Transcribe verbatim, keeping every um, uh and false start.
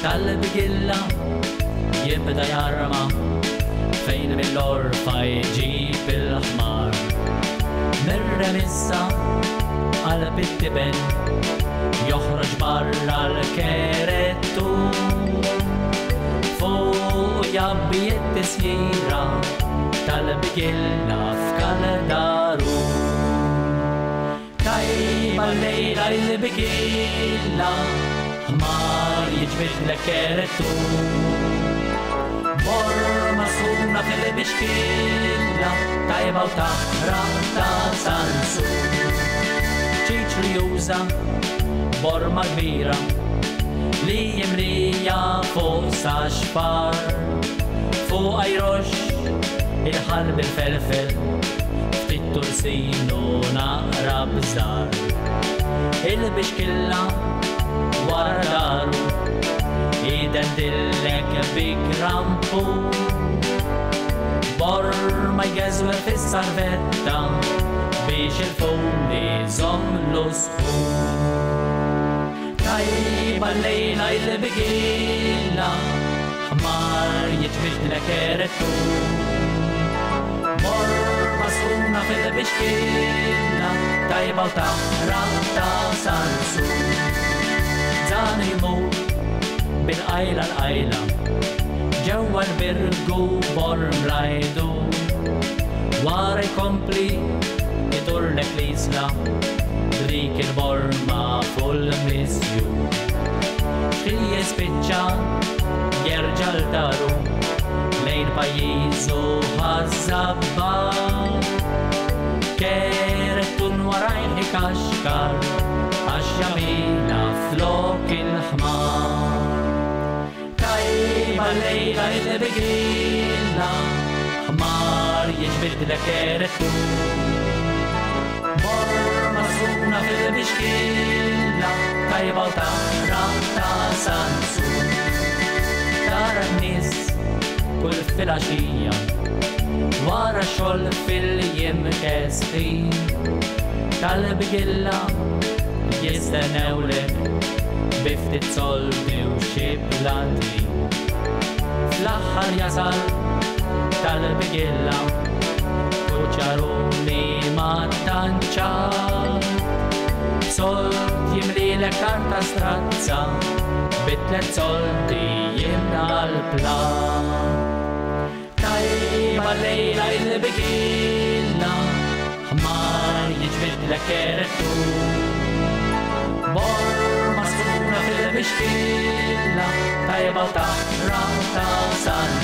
Tal-Bigilla jibda jarma fejn mill-orfa jġib il-ħmar mir-remissa għal-bit-tiben joħroġ barra l-kerettu fuq jabbiet tisjira Tal-Bigilla f'Kaldaru tajba l-lejla il-Bigilla ħmar jiġbid l-kerettu Borma suna fil-bixkilla tajba u taħra ta' sansu ċiċri juża borma kbira li jimrija fuq saxfar fuq ajrox il-ħalb il-felfel ftit tursinu naqra bżar il-bixkilla wara daru iden dillek bi grampu borma jgezwer fis-sarvetta biex il-fuli zomlu sħu tajba l-lejla il-Bigilla ħmar jitbid l-kerettu borma suna fil-bixkilla tajba u taħra ta' sansu dan jimur bil-qajla l-qajla ġewwa l-birgu borm rajdu wara jkompli jiturlek l-isla dik il-borma full-misju xi jispiċċa jerġa' l-daru lejn pajjiżu ħażabba kerettun warajn ikaxkar għax jamila flok il-ħmar tajba l-lejla il-Bigilla ħmar jiġbid l-kerettu borma suna fil-bixkilla tajba u taħra ta' sansu tara n-nies kull fil-għaxija wara xogħol fil-jiem kestin Tal-Bigilla jistennewlek biftit soldi u xi planti fl-aħħar jasal Tal-Bigilla u ċaruni ma tanċar sold jimlilek karta strazza bitlet soldi jimna l-plan tajba l-lejla il-Bigilla ħmar jiġbid l-kerettu borma suna fil-bixkilla tajba u taħra ta' san